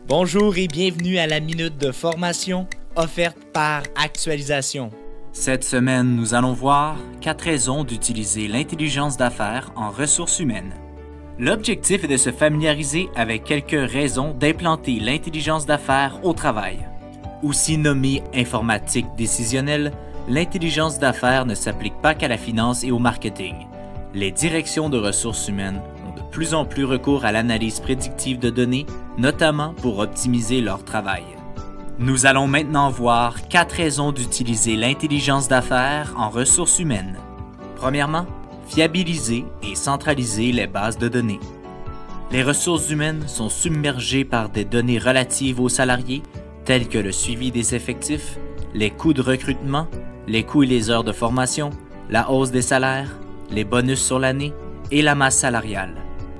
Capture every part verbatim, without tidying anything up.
Bonjour et bienvenue à la Minute de formation offerte par Actualisation. Cette semaine, nous allons voir quatre raisons d'utiliser l'intelligence d'affaires en ressources humaines. L'objectif est de se familiariser avec quelques raisons d'implanter l'intelligence d'affaires au travail. Aussi nommée informatique décisionnelle, l'intelligence d'affaires ne s'applique pas qu'à la finance et au marketing. Les directions de ressources humaines ont de plus en plus recours à l'analyse prédictive de données, notamment pour optimiser leur travail. Nous allons maintenant voir quatre raisons d'utiliser l'intelligence d'affaires en ressources humaines. Premièrement, fiabiliser et centraliser les bases de données. Les ressources humaines sont submergées par des données relatives aux salariés, telles que le suivi des effectifs, les coûts de recrutement, les coûts et les heures de formation, la hausse des salaires, les bonus sur l'année et la masse salariale.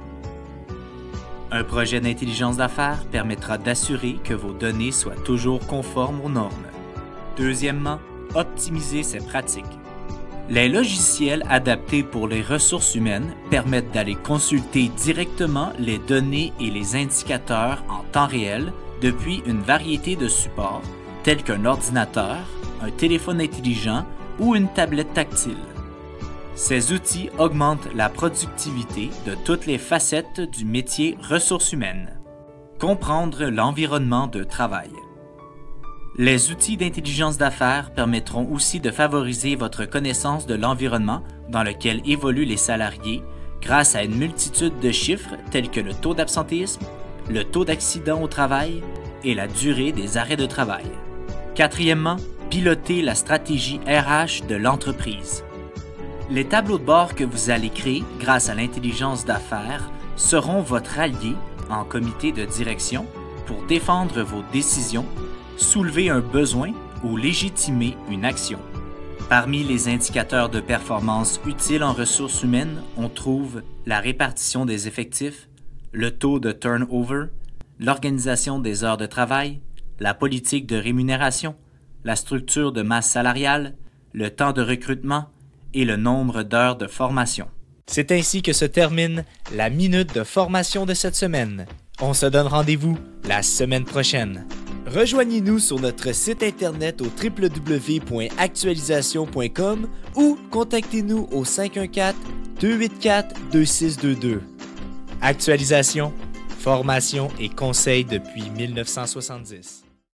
Un projet d'intelligence d'affaires permettra d'assurer que vos données soient toujours conformes aux normes. Deuxièmement, optimiser ses pratiques. Les logiciels adaptés pour les ressources humaines permettent d'aller consulter directement les données et les indicateurs en temps réel depuis une variété de supports tels qu'un ordinateur, un téléphone intelligent ou une tablette tactile. Ces outils augmentent la productivité de toutes les facettes du métier ressources humaines. Comprendre l'environnement de travail. Les outils d'intelligence d'affaires permettront aussi de favoriser votre connaissance de l'environnement dans lequel évoluent les salariés grâce à une multitude de chiffres tels que le taux d'absentéisme, le taux d'accident au travail et la durée des arrêts de travail. Quatrièmement, piloter la stratégie R H de l'entreprise. Les tableaux de bord que vous allez créer grâce à l'intelligence d'affaires seront votre allié en comité de direction pour défendre vos décisions, soulever un besoin ou légitimer une action. Parmi les indicateurs de performance utiles en ressources humaines, on trouve la répartition des effectifs, le taux de turnover, l'organisation des heures de travail, la politique de rémunération, la structure de masse salariale, le temps de recrutement et le nombre d'heures de formation. C'est ainsi que se termine la Minute de formation de cette semaine. On se donne rendez-vous la semaine prochaine. Rejoignez-nous sur notre site internet au w w w point actualisation point com ou contactez-nous au cinq un quatre, deux huit quatre, deux six deux deux. Actualisation, formation et conseils depuis mille neuf cent soixante-dix.